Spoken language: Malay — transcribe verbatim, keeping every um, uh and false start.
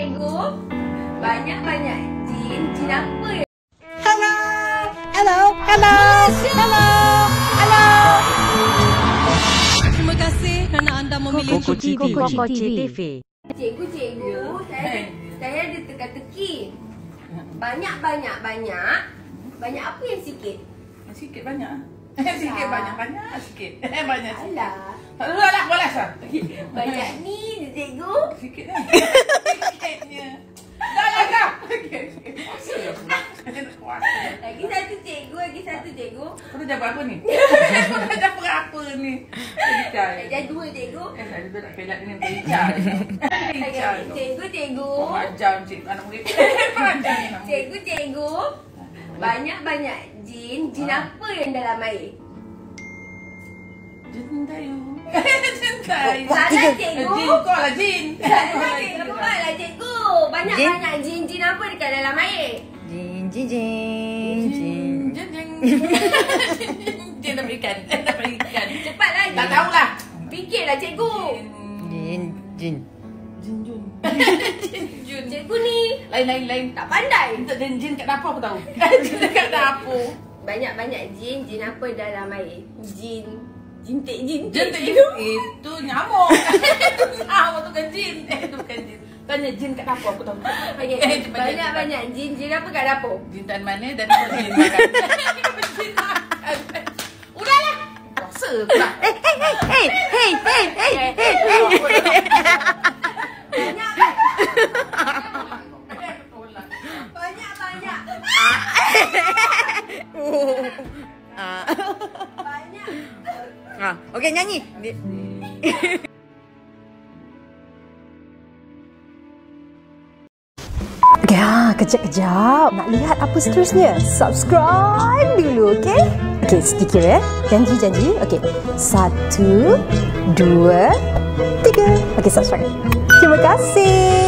cikgu. Banyak-banyak jin. Jin apa ya? Hello. Hello. Hello. Hello. Hello. Terima kasih kerana anda memilih Koko T V. Koko T V. Cikgu, cikgu. Saya, saya ada teka-teki. Banyak-banyak banyak. Banyak apa yang sikit? Sikit banyak. Sikit banyak banyak sikit. Banyak sikit. Alah. Tak ada lah boleh sah. Banyak ni cikgu. Sikit ni. Sikitnya. Dah lah kau. Lagi satu cikgu, lagi satu cikgu. Kau dah jawab apa ni? Kau dah jawab apa ni? Tericai. Dah dua cikgu. Eh, saya dah nak pelak dengan tericai. Tericai. Cikgu, cikgu. Oh, macam cikgu anak murid. Macam ni. Cikgu, cikgu. Banyak-banyak jin. Jin apa yang dalam air? Jin tayu. Jin tayu. Salah cikgu. Jin kau lah jin. Salah cikgu. Salah cikgu. Banyak-banyak jin. Jin apa dekat dalam air? Jin, jin, jin, jin. Jin, jin. Jin dapat ikan. Dapat ikan. Cepat lagi. Tak tahulah. Fikirlah cikgu. Jin, jin. Jin Jun. Jin Jun. Cikgu ni Lain lain lain. tak pandai. Minta jin jin kat dapur aku tahu. Jin dekat dapur. Banyak-banyak jin. Jin apa dalam air? Jin. Jintik jin. Jin tu itu nyamuk. Nyamuk tu kan jin. Eh tu bukan jin. Tanya jin kat dapur aku tahu. Okay. Eh, cepat, Banyak-banyak jin. Jin apa kat dapur? Jin tan mana dan jin makan. Jin makan. Udahlah. Puasa pula. Hey, hey, hey, hey, hey, hey, hey. Banyak-banyak. Ah, Banyak. ah, okey nyanyi. Ya, kejap-kejap. Nak lihat apa seterusnya? Subscribe dulu, okey? Okey, sedikit ya. Janji-janji. Okey. Satu, dua, tiga. Okey, subscribe. Terima kasih.